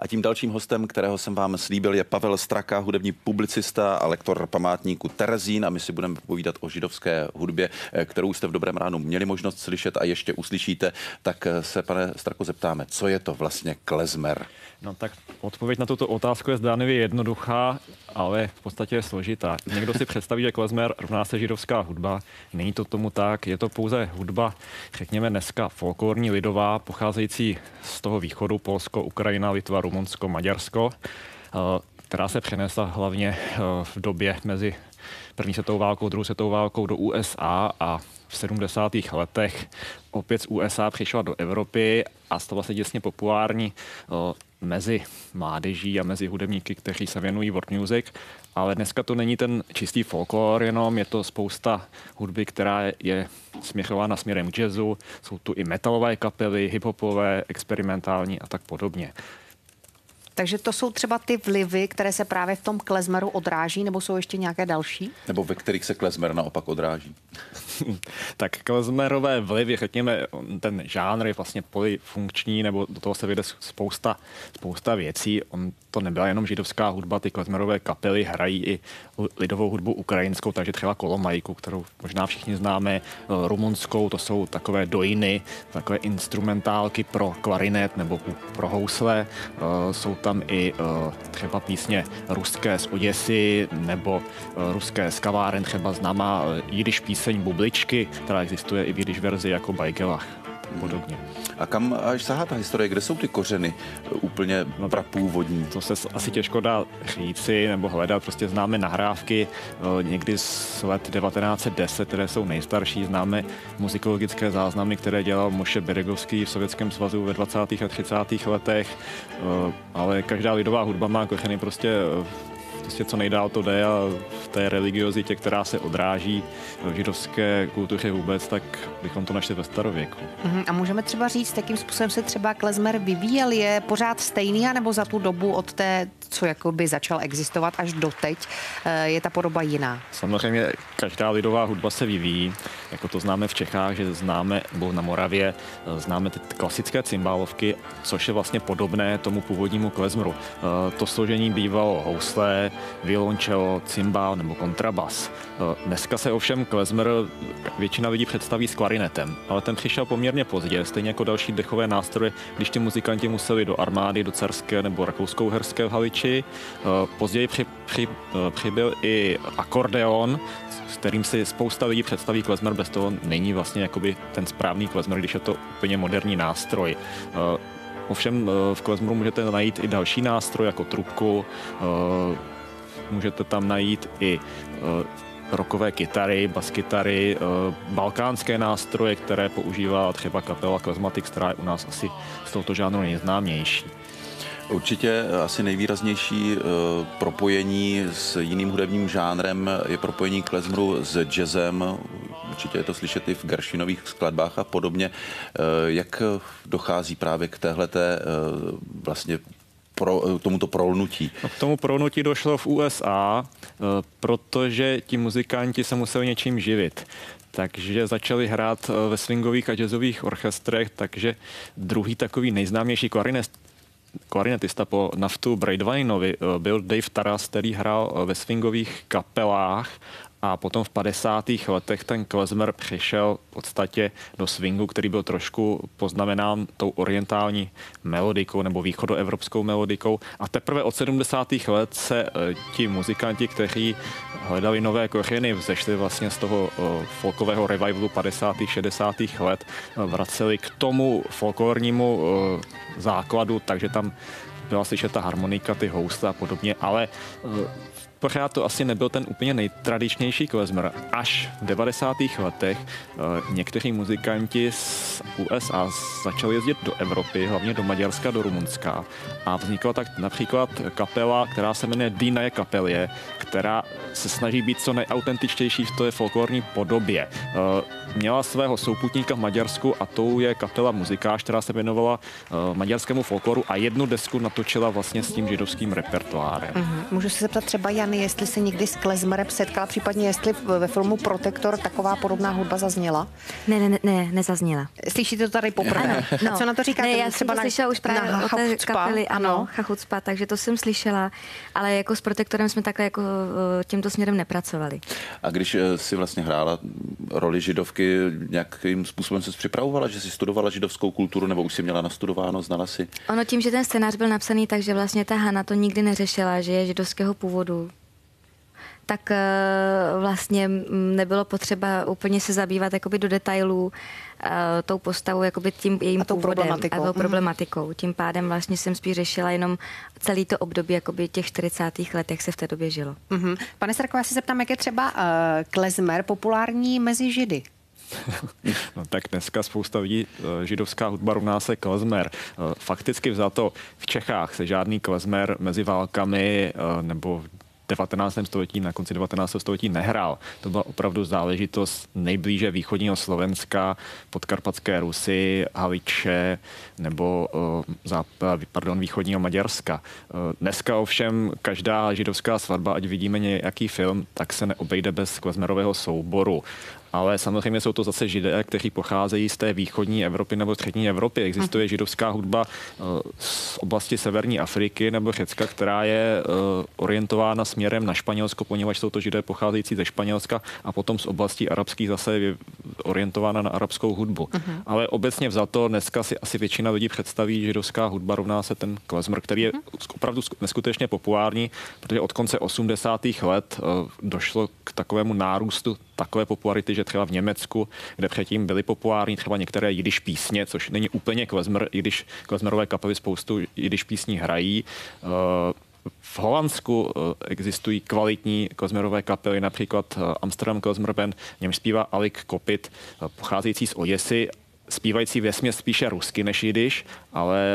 A tím dalším hostem, kterého jsem vám slíbil, je Pavel Straka, hudební publicista a lektor památníku Terezín. A my si budeme povídat o židovské hudbě, kterou jste v Dobrém ránu měli možnost slyšet a ještě uslyšíte. Tak se, pane Strako, zeptáme, co je to vlastně klezmer? No tak odpověď na tuto otázku je zdánlivě jednoduchá, ale v podstatě je složitá. Někdo si představí, že klezmer rovná se židovská hudba. Není to tomu tak, je to pouze hudba, řekněme dneska folklorní, lidová, pocházející z toho východu, Polsko, Ukrajina, Litva, Rumunsko, Maďarsko, která se přenesla hlavně v době mezi první světovou válkou, druhou světovou válkou do USA a v 70. letech opět z USA přišla do Evropy a stala se děsně populární mezi mládeží a mezi hudebníky, kteří se věnují world music, ale dneska to není ten čistý folklor, jenom je to spousta hudby, která je směřována směrem k jazzu, jsou tu i metalové kapely, hiphopové, experimentální a tak podobně. Takže to jsou třeba ty vlivy, které se právě v tom klezmeru odráží, nebo jsou ještě nějaké další? Nebo ve kterých se klezmer naopak odráží? Tak klezmerové vlivy, řekněme, ten žánr je vlastně polyfunkční, nebo do toho se vyjde spousta věcí. To nebyla jenom židovská hudba, ty klezmerové kapely hrají i lidovou hudbu ukrajinskou, takže třeba Kolomajku, kterou možná všichni známe, rumunskou, to jsou takové dojiny, takové instrumentálky pro klarinet nebo pro housle. Jsou tam i třeba písně ruské z Oděsy nebo ruské z kaváren, třeba známá jidiš píseň Bubličky, která existuje i v jidiš verzi jako Bajgelach. Podobně. A kam až sahá ta historie? Kde jsou ty kořeny úplně prapůvodní? To se asi těžko dá říci nebo hledat. Prostě známe nahrávky někdy z let 1910, které jsou nejstarší. Známe muzikologické záznamy, které dělal Moše Beregovský v Sovětském svazu ve 20. a 30. letech. Ale každá lidová hudba má kořeny prostě co nejdál to jde a v té religiozitě, která se odráží v židovské kultuře vůbec, tak bychom to našli ve starověku. A můžeme třeba říct, jakým způsobem se třeba klezmer vyvíjel? Je pořád stejný, anebo za tu dobu od té, co jakoby začal existovat až doteď, je ta podoba jiná? Samozřejmě každá lidová hudba se vyvíjí, jako to známe v Čechách, že známe, nebo na Moravě, známe ty klasické cymbálovky, což je vlastně podobné tomu původnímu klezmeru. To složení bývalo housle, violončelo, cymbál nebo kontrabas. Dneska se ovšem klezmer většina lidí představí s klarinetem, ale ten přišel poměrně pozdě, stejně jako další dechové nástroje, když ti muzikanti museli do armády, do carské nebo rakousko-uherské v Haliči. Později přibyl i akordeon, s kterým si spousta lidí představí klezmer, bez toho není vlastně jakoby ten správný klezmer, když je to úplně moderní nástroj. Ovšem v klezmeru můžete najít i další nástroj, jako trubku, můžete tam najít i rockové kytary, baskytary, balkánské nástroje, které používá třeba kapela Klezmatix, která je u nás asi z tohoto žánru nejznámější. Určitě asi nejvýraznější propojení s jiným hudebním žánrem je propojení klezmeru s jazzem. Určitě je to slyšet i v Gershwinových skladbách a podobně. Jak dochází právě k téhleté vlastně tomuto prolnutí? No, k tomu prolnutí došlo v USA, protože ti muzikanti se museli něčím živit. Takže začali hrát ve swingových a jazzových orchestrech, takže druhý takový nejznámější klarinetista po Naftu Braidwaynovi byl Dave Taras, který hrál ve swingových kapelách a potom v 50. letech ten klezmer přišel v podstatě do swingu, který byl trošku poznamenán tou orientální melodikou nebo východoevropskou melodikou. A teprve od 70. let se ti muzikanti, kteří hledali nové kořeny, vzešli vlastně z toho folkového revivalu 50. 60. let, vraceli k tomu folklornímu základu, takže tam byla slyšet ta harmonika, ty housle a podobně, ale pořád to asi nebyl ten úplně nejtradičnější klezmer. Až v 90. letech někteří muzikanti z USA začali jezdit do Evropy, hlavně do Maďarska, do Rumunska. A vznikla tak například kapela, která se jmenuje Dinaje Kapelje, která se snaží být co nejautentičtější v té folklorní podobě. Měla svého souputníka v Maďarsku a tou je kapela Muzikář, která se věnovala maďarskému folkloru a jednu desku natočila vlastně s tím židovským repertoárem. Můžu se zeptat třeba Jan Hany, jestli se někdy s klezmerem setkala, případně jestli ve filmu Protektor taková podobná hudba zazněla? Ne, nezazněla. Slyšíte to tady poprvé? No. A co na to říkáte? Ne, já jsem to slyšela už právě o té kapely, ano, Chachucpa, takže to jsem slyšela, ale jako s Protektorem jsme takhle jako tímto směrem nepracovali. A když si vlastně hrála roli židovky, nějakým způsobem se připravovala, že si studovala židovskou kulturu, nebo už si měla nastudováno, znala si? Ono tím, že ten scénář byl napsaný tak, že vlastně ta Hana to nikdy neřešila, že je židovského původu, tak vlastně nebylo potřeba úplně se zabývat jakoby do detailů tou postavou, jakoby tím jejím původem a tou problematikou. Tím pádem vlastně jsem spíš řešila jenom celý to období jakoby těch 40. let, jak se v té době žilo. Pane Strko, já se zeptám, jak je třeba klezmer populární mezi Židy? No tak dneska spousta lidí, židovská hudba rovná se klezmer. Fakticky vzato v Čechách se žádný klezmer mezi válkami nebo v 19. století, na konci 19. století nehrál. To byla opravdu záležitost nejblíže východního Slovenska, podkarpatské Rusy, Haliče nebo východního Maďarska. Dneska ovšem každá židovská svatba, ať vidíme nějaký film, tak se neobejde bez klezmerového souboru. Ale samozřejmě jsou to zase židé, kteří pocházejí z té východní Evropy nebo střední Evropy. Existuje židovská hudba z oblasti severní Afriky nebo Řecka, která je orientována směrem na Španělsko, poněvadž jsou to židé pocházející ze Španělska, a potom z oblastí arabských zase je orientována na arabskou hudbu. Ale obecně vzato dneska si asi většina lidí představí, že židovská hudba rovná se ten klezmer, který je opravdu neskutečně populární, protože od konce 80. let došlo k takovému nárůstu takové popularity, že třeba v Německu, kde předtím byly populární třeba některé jidiš písně, což není úplně klezmer, i když klezmerové kapely spoustu jidiš písní hrají. V Holandsku existují kvalitní klezmerové kapely, například Amsterdam Klezmer Band, v němž zpívá Alik Kopit, pocházející z Oděsy, zpívající vesměs spíše rusky než jidiš, ale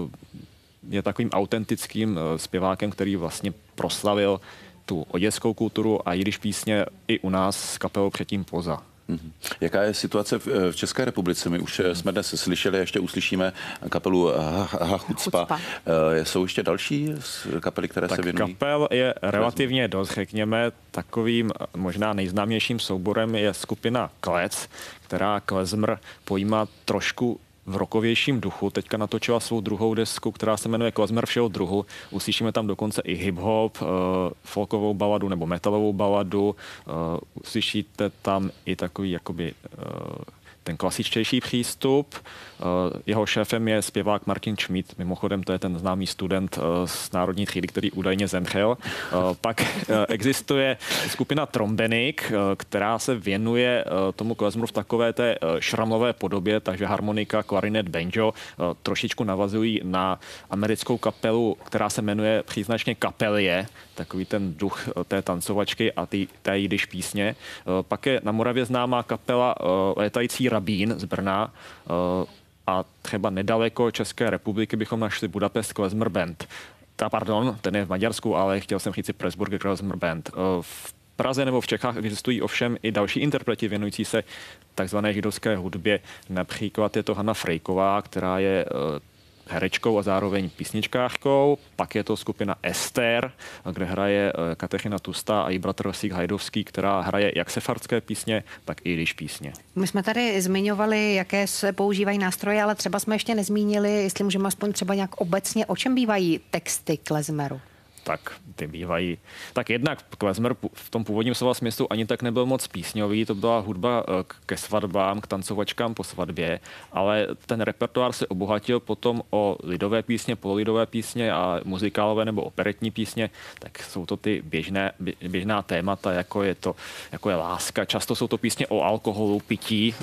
je takovým autentickým zpěvákem, který vlastně proslavil tu oděskou kulturu a jidiš písně i u nás s kapelou předtím Poza. Jaká je situace v České republice? My už jsme dnes slyšeli, ještě uslyšíme kapelu Chachucpa. Jsou ještě další kapely, které se věnují? Kapel je relativně dost, řekněme, takovým možná nejznámějším souborem je skupina Klec, která klezmr pojímá trošku v rockovějším duchu. Teďka natočila svou druhou desku, která se jmenuje Klezmer všeho druhu. Uslyšíme tam dokonce i hip-hop, folkovou baladu nebo metalovou baladu. Uslyšíte tam i takový jakoby ten klasičtější přístup. Jeho šéfem je zpěvák Martin Schmidt, mimochodem to je ten známý student z Národní třídy, který údajně zemřel. Pak existuje skupina Trombenik, která se věnuje tomu klezmru v takové té šramlové podobě, takže harmonika, klarinet, banjo trošičku navazují na americkou kapelu, která se jmenuje příznačně Kapelie, takový ten duch té tancovačky a té jidiš písně. Pak je na Moravě známá kapela Létající rabín z Brna a třeba nedaleko České republiky bychom našli Budapest Klezmer Band. Ten je v Maďarsku, ale chtěl jsem říct si Pressburger Klezmer Band. V Praze nebo v Čechách existují ovšem i další interpreti věnující se takzvané židovské hudbě. Například je to Hana Frejková, která je herečkou a zároveň písničkářkou. Pak je to skupina Ester, kde hraje Kateřina Tustá a její bratr Rosík Hajdovský, která hraje jak sefardské písně, tak i jidiš písně. My jsme tady zmiňovali, jaké se používají nástroje, ale třeba jsme ještě nezmínili, jestli můžeme aspoň třeba nějak obecně, o čem bývají texty klezmeru. Tak ty bývají. Tak jednak klezmer v tom původním slova smyslu ani tak nebyl moc písňový, to byla hudba ke svatbám, k tancovačkám po svatbě, ale ten repertoár se obohatil potom o lidové písně, pololidové písně a muzikálové nebo operetní písně, tak jsou to ty běžná témata, jako je láska. Často jsou to písně o alkoholu, pití,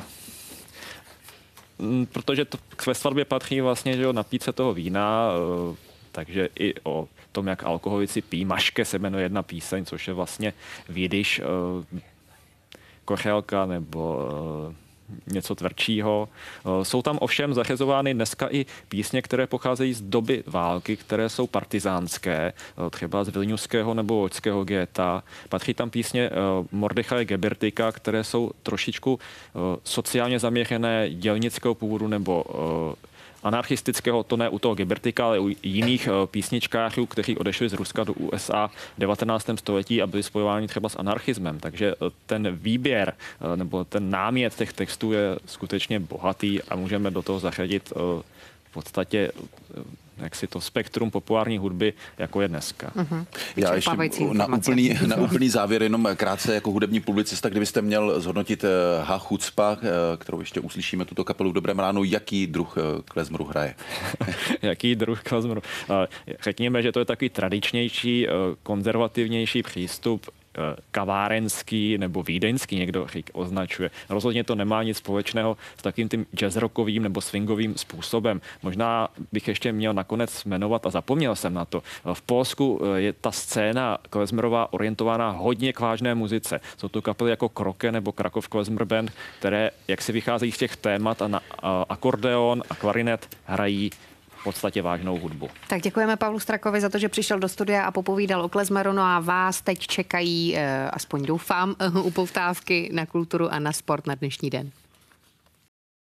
protože ve svatbě patří vlastně, že napít se toho vína, takže i o tom, jak alkoholici pijí. Maške se jmenuje jedna píseň, což je vlastně v jidiš kochelka nebo něco tvrdšího. Jsou tam ovšem zařazovány dneska i písně, které pocházejí z doby války, které jsou partizánské, třeba z Vilniuského nebo Loďského ghéta. Patří tam písně Mordechaje Gebertika, které jsou trošičku sociálně zaměřené, dělnického původu nebo anarchistického, to ne u toho Gebertika, ale u jiných písničkářů, kteří odešli z Ruska do USA v 19. století a byli spojováni třeba s anarchismem. Takže ten výběr nebo ten námět těch textů je skutečně bohatý a můžeme do toho zařadit v podstatě jaksi to spektrum populární hudby, jako je dneska. Já ještě na úplný závěr jenom krátce jako hudební publicista, kdybyste měl zhodnotit Ha Chucpa, kterou ještě uslyšíme tuto kapelu v dobrém ránu, jaký druh klezmru hraje? Jaký druh klezmru? Řekněme, že to je takový tradičnější, konzervativnější přístup, kavárenský nebo vídeňský, někdo označuje. Rozhodně to nemá nic společného s takým tím jazzrockovým nebo swingovým způsobem. Možná bych ještě měl nakonec jmenovat, a zapomněl jsem na to, v Polsku je ta scéna klezmerová orientovaná hodně k vážné muzice. Jsou to kapely jako Kroke nebo Krakov Klezmer Band, které jak si vycházejí z těch témat a na akordeon a klarinet hrají v podstatě vážnou hudbu. Tak děkujeme Pavlu Strakovi za to, že přišel do studia a popovídal o klezmeru. No a vás teď čekají, aspoň doufám, upoutávky na kulturu a na sport na dnešní den.